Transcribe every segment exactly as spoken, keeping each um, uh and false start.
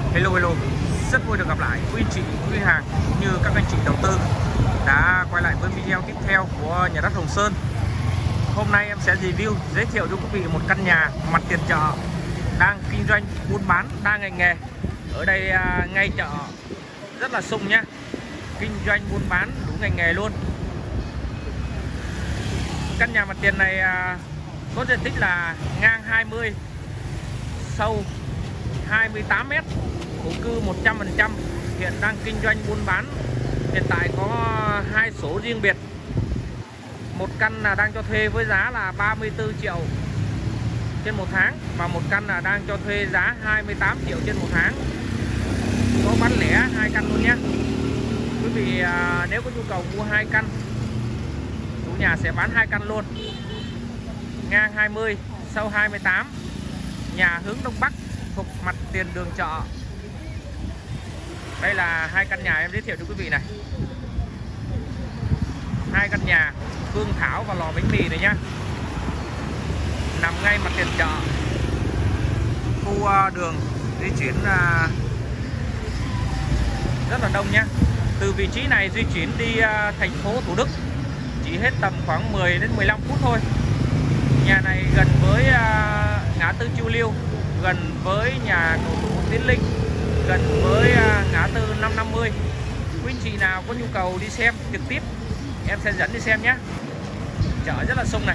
Hello hello, rất vui được gặp lại quý anh chị, quý hàng cũng như các anh chị đầu tư đã quay lại với video tiếp theo của nhà đất Hồng Sơn. Hôm nay em sẽ review, giới thiệu cho quý vị một căn nhà mặt tiền chợ đang kinh doanh buôn bán đa ngành nghề ở đây ngay chợ, rất là sung nhá, kinh doanh buôn bán đủ ngành nghề luôn. Căn nhà mặt tiền này có diện tích là ngang hai mươi, sâu hai mươi tám mét, thổ cư một trăm phần trăm, hiện đang kinh doanh buôn bán. Hiện tại có hai số riêng biệt. Một căn là đang cho thuê với giá là ba mươi tư triệu trên một tháng, và một căn là đang cho thuê giá hai mươi tám triệu trên một tháng. Có bán lẻ hai căn luôn nhé. Quý vị à, nếu có nhu cầu mua hai căn, chủ nhà sẽ bán hai căn luôn. Ngang hai mươi, sâu hai mươi tám, nhà hướng đông bắc, thuộc mặt tiền đường chợ. Đây là hai căn nhà em giới thiệu cho quý vị này. Hai căn nhà Phương Thảo và lò bánh mì này nhá, nằm ngay mặt tiền chợ. Khu đường di chuyển rất là đông nhá. Từ vị trí này di chuyển đi thành phố Thủ Đức chỉ hết tầm khoảng mười đến mười lăm phút thôi. Nhà này gần với ngã tư Chiêu Liêu, gần với nhà cầu thủ Tiến Linh, gần với ngã tư năm năm mươi. Quý anh chị nào có nhu cầu đi xem trực tiếp, em sẽ dẫn đi xem nhé. Chợ rất là sung này.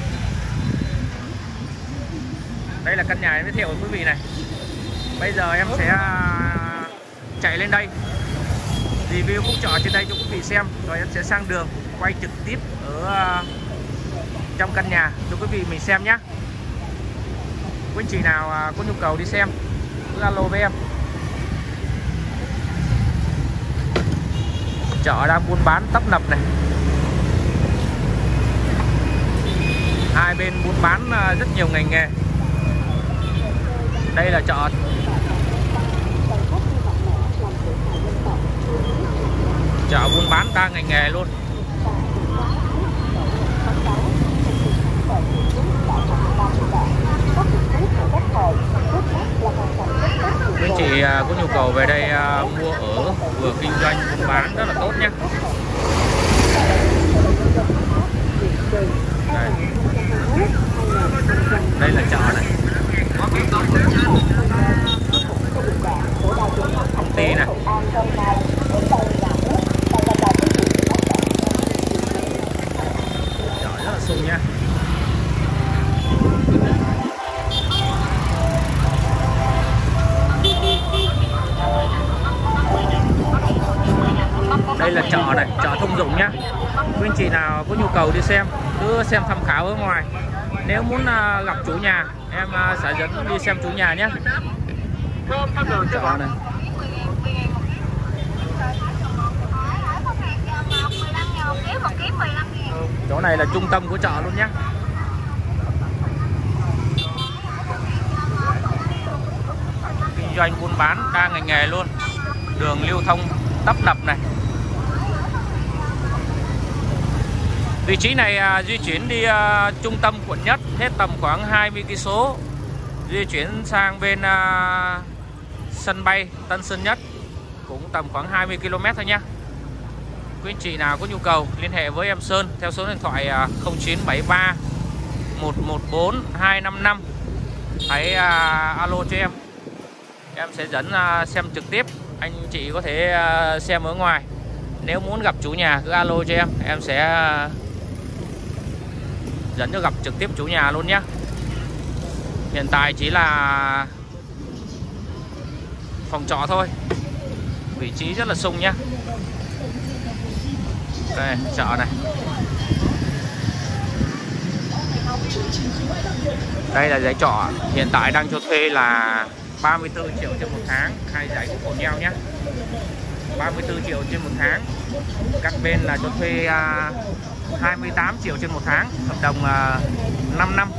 Đây là căn nhà em giới thiệu với quý vị này. Bây giờ em sẽ chạy lên đây review khúc chợ trên đây cho quý vị xem, rồi em sẽ sang đường quay trực tiếp ở trong căn nhà cho quý vị mình xem nhé. Quý anh chị nào có nhu cầu đi xem cứ alo với em. Chợ đang buôn bán tấp nập này, hai bên buôn bán rất nhiều ngành nghề. Đây là chợ chợ buôn bán đa ngành nghề luôn. Quý chị có nhu cầu về đây mua ở vừa kinh doanh buôn bán rất là tốt nhé. Đây, đây là chợ này, công ty này. Chợ rất là sung nha. Đây là chợ này, chợ thông dụng nhá. Quý anh chị nào có nhu cầu đi xem cứ xem tham khảo ở ngoài. Nếu muốn uh, gặp chủ nhà, em uh, sẽ dẫn đi xem chủ nhà nhé. Chợ này. Chỗ này là trung tâm của chợ luôn nhé. Kinh doanh buôn bán đa ngành nghề luôn. Đường lưu thông tấp nập này. Vị trí này uh, di chuyển đi uh, trung tâm quận Nhất hết tầm khoảng hai mươi ki lô mét. Di chuyển sang bên uh, sân bay Tân Sơn Nhất cũng tầm khoảng hai mươi ki lô mét thôi nhé. Quý anh chị nào có nhu cầu liên hệ với em Sơn theo số điện thoại uh, không chín bảy ba một một bốn hai năm năm. Hãy uh, alo cho em. Em sẽ dẫn uh, xem trực tiếp. Anh chị có thể uh, xem ở ngoài. Nếu muốn gặp chủ nhà cứ alo cho em, em sẽ uh, dẫn cho gặp trực tiếp chủ nhà luôn nhé. Hiện tại chỉ là phòng trọ thôi, vị trí rất là sung nhé. Đây, chợ này. Đây là giấy trọ, hiện tại đang cho thuê là ba mươi tư triệu trên một tháng, hai giấy của nhau nhé. ba mươi tư triệu trên một tháng. Các bên là cho thuê uh, hai mươi tám triệu trên một tháng, hợp đồng uh, năm năm.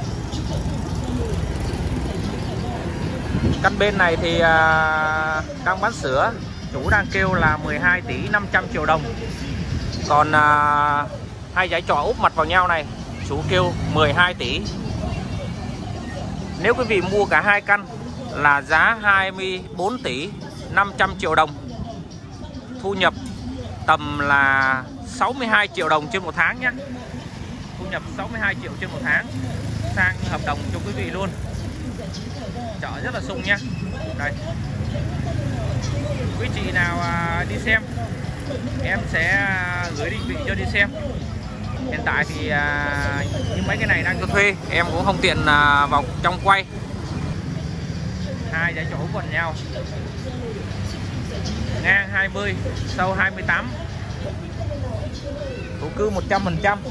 Căn bên này thì uh, đang bán sữa, chủ đang kêu là mười hai tỷ năm trăm triệu đồng. Còn uh, hai giấy trọ úp mặt vào nhau này, chủ kêu mười hai tỷ. Nếu quý vị mua cả hai căn là giá hai mươi bốn tỷ năm trăm triệu đồng. Thu nhập tầm là sáu mươi hai triệu đồng trên một tháng nhé. Thu nhập sáu mươi hai triệu trên một tháng. Sang hợp đồng cho quý vị luôn. Chợ rất là sung nhé. Đây. Quý chị nào đi xem em sẽ gửi định vị cho đi xem. Hiện tại thì như mấy cái này đang cho thuê, em cũng không tiện vào trong quay. Hai dãy chỗ quần nhau, ngang hai mươi, sâu hai mươi tám, thổ cư một trăm phần trăm.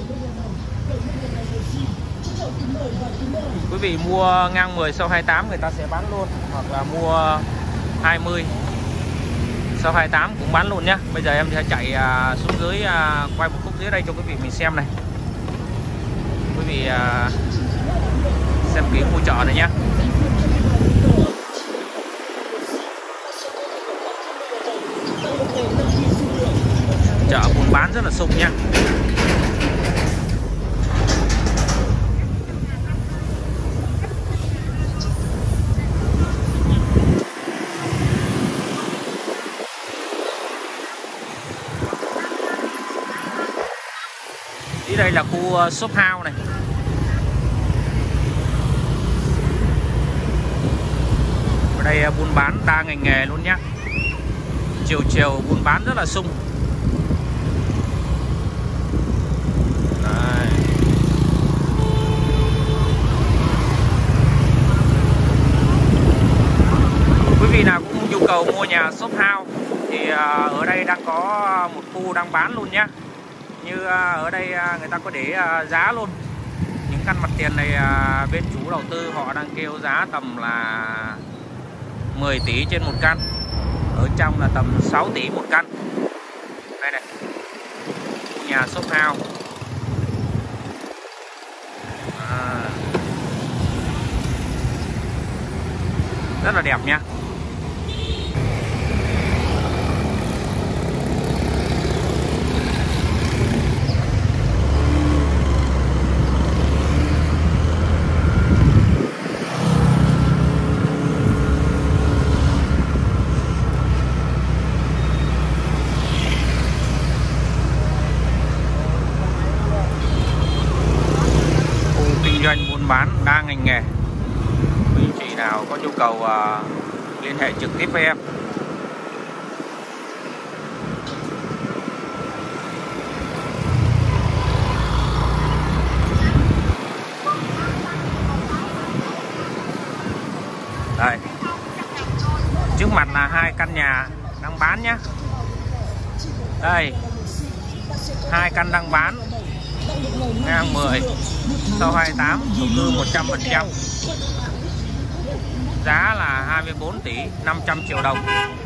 Quý vị mua ngang mười, sâu hai mươi tám người ta sẽ bán luôn, hoặc là mua hai mươi, sâu hai mươi tám cũng bán luôn nhá. Bây giờ em sẽ chạy xuống dưới, quay một khúc dưới đây cho quý vị mình xem này. Quý vị xem kỹ khu chợ này nhé. Chợ buôn bán rất là sung nha. Đi đây là khu shop house này. Ở đây buôn bán đa ngành nghề luôn nhá. Chiều chiều buôn bán rất là sung. Đấy. Quý vị nào cũng nhu cầu mua nhà shop house thì ở đây đang có một khu đang bán luôn nhá. Như ở đây người ta có để giá luôn. Những căn mặt tiền này bên chủ đầu tư họ đang kêu giá tầm là mười tỷ trên một căn. Ở trong là tầm sáu tỷ một căn. Đây này, nhà shop house. À, rất là đẹp nha. Doanh buôn bán đa ngành nghề. Quý chị nào có nhu cầu uh, liên hệ trực tiếp với em. Đây, trước mặt là hai căn nhà đang bán nhé. Đây, hai căn đang bán, ngang mười, sâu hai mươi tám, thổ cư một trăm phần trăm. Giá là hai mươi bốn tỷ năm trăm triệu đồng.